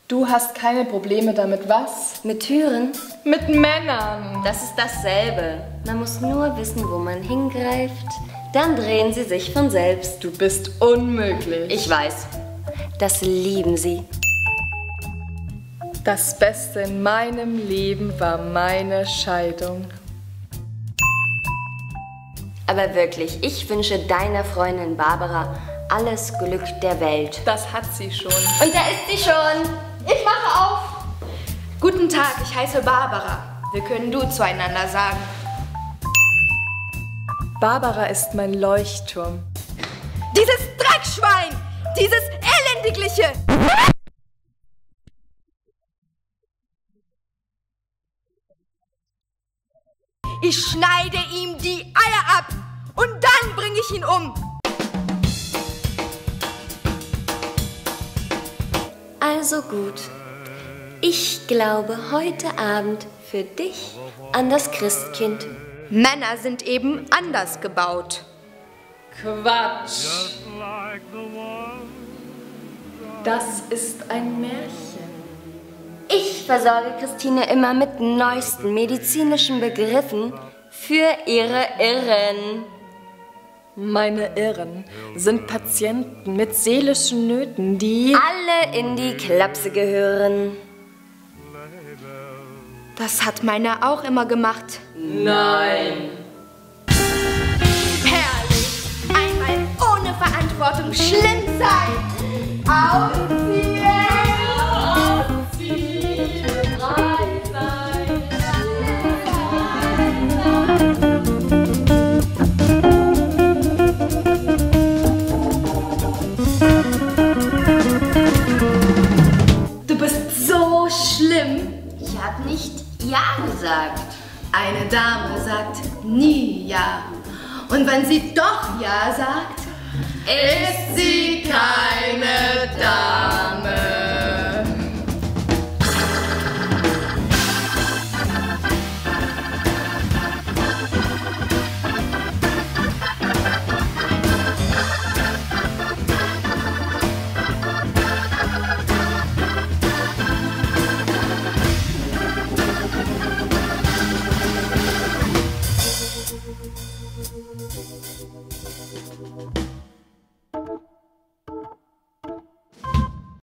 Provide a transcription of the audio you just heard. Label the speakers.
Speaker 1: Du hast keine Probleme damit, was?
Speaker 2: Mit Türen?
Speaker 1: Mit Männern.
Speaker 2: Das ist dasselbe. Man muss nur wissen, wo man hingreift. Dann drehen sie sich von selbst.
Speaker 1: Du bist unmöglich.
Speaker 2: Ich weiß. Das lieben sie.
Speaker 1: Das Beste in meinem Leben war meine Scheidung.
Speaker 2: Aber wirklich, ich wünsche deiner Freundin Barbara alles Glück der Welt.
Speaker 1: Das hat sie schon.
Speaker 2: Und da ist sie schon.
Speaker 3: Ich mache auf. Guten Tag, ich heiße Barbara. Wir können du zueinander sagen.
Speaker 1: Barbara ist mein Leuchtturm.
Speaker 3: Dieses Dreckschwein! Dieses Elendigliche! Ich schneide ihm die Eier ab und dann bringe ich ihn um.
Speaker 2: Also gut. Ich glaube heute Abend für dich an das Christkind.
Speaker 3: Männer sind eben anders gebaut.
Speaker 1: Quatsch. Das ist ein Märchen.
Speaker 2: Ich versorge Christine immer mit neuesten medizinischen Begriffen für ihre Irren.
Speaker 1: Meine Irren sind Patienten mit seelischen Nöten, die
Speaker 2: alle in die Klapse gehören.
Speaker 3: Das hat meine auch immer gemacht.
Speaker 1: Nein.
Speaker 3: Herrlich! Einmal ohne Verantwortung schlimm sein! Ausziehen!
Speaker 1: Du bist so schlimm.
Speaker 2: Ich habe nicht Ja gesagt.
Speaker 3: Eine Dame sagt nie Ja. Und wenn sie doch Ja sagt, ist sie